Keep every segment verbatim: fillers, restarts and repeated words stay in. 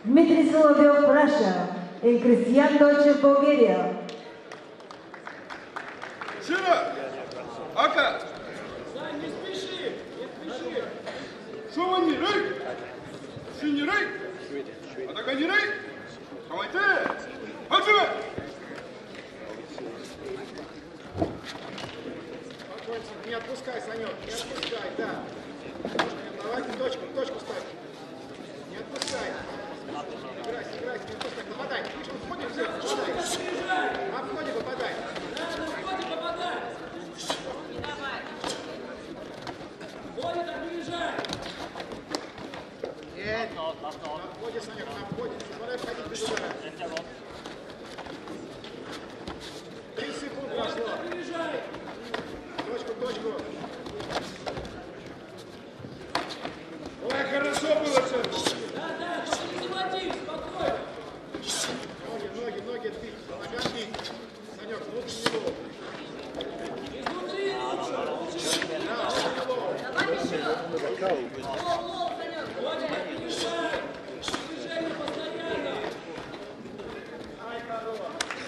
Dmitry Solovyov, Russia, and Christian Deutsche, Bulgaria. Широ! Ака! Не спеши! Не спеши! Шума не рык! Ши не рык! Атака не рык! Хамайте! Хаджиме! Не отпускай, Санек, не отпускай, да. Давайте точку, точку ставь. Не отпускай. Играйся, играйся, не отпускай. Попадай. Видишь, он входит, все, попадай. На входе попадай. На входе попадай. Не давай. Входит, опережай. Нет. На входе, Санек, на входе. Не позволяй входить без удара. Три секунды прошло. Опережай. Точку, точку. Ой, хорошо было все! Да, да, только не заводи, спокойно. Ноги, ноги, ноги отбить. По ногам бить. Санек, внутрь него. Изнутри лучше, лучше. Да, внутрь него. Давай еще. Лоу, лоу, Санек. Входит, опережай. Движение постоянно. Ай, корова.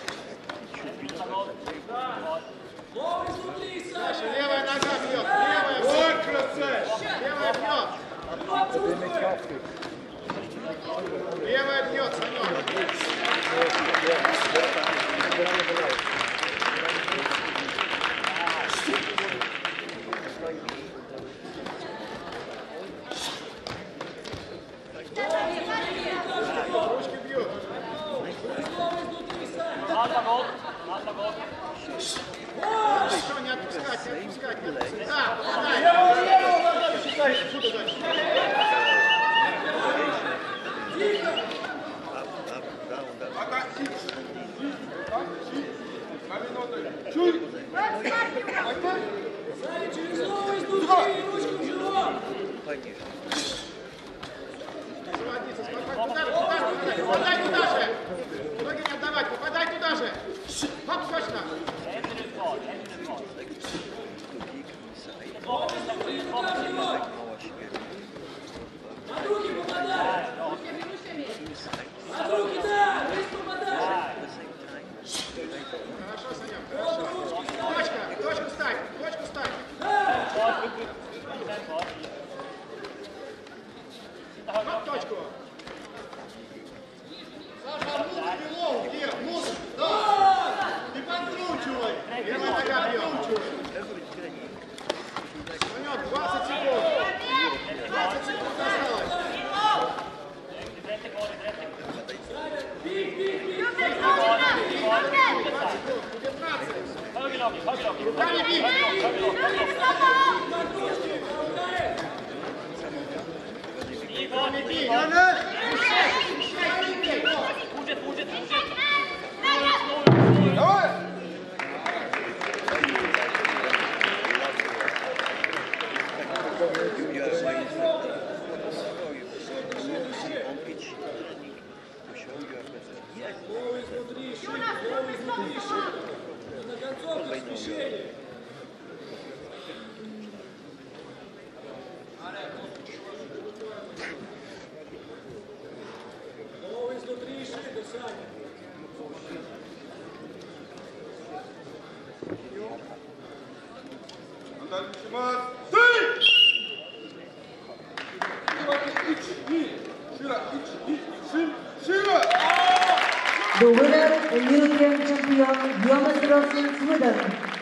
Лоу изнутри, Дальше, Саня. левая нога бьет. Левая бьет. Ой, красавчик! Левая бьет. Левая бьет, Санек. Ручки бьют. Лоу изнутри, Саня. Что, не отпускать, не отпускать, не отпускать. Да, попадай. Сюда дальше. Ака! Каминоты! Чуй! Саня, через лоу изнутри, ручку в живот. Заводиться, спокойно. Туда же, туда же, попадай. Попадай туда же. Ноги не отдавать, попадай туда же. Хоп, точно. Лоу изнутри, рука в живот. Под руки попадай. Под руки, да, весь попадай. Хорошо, Санек, хорошо. Точка, точку ставь, точку ставь. Хоп, точку. Саша, внутрь белого, где? Внутрь, да. Не подкручивай. Левая нога бьет. Санек, двадцать секунд. двадцать секунд осталось. Биг, биг, биг. двадцать секунд, девятнадцать. Руками бить. Руками бить. Давай! Лоу изнутри, щит, лоу изнутри, щит. На концовке смещение. Лоу изнутри, щит, Саня. Антон Чимас! Ты! Широ! Широ! The winner and European champion, Jonas Rosen, Sweden.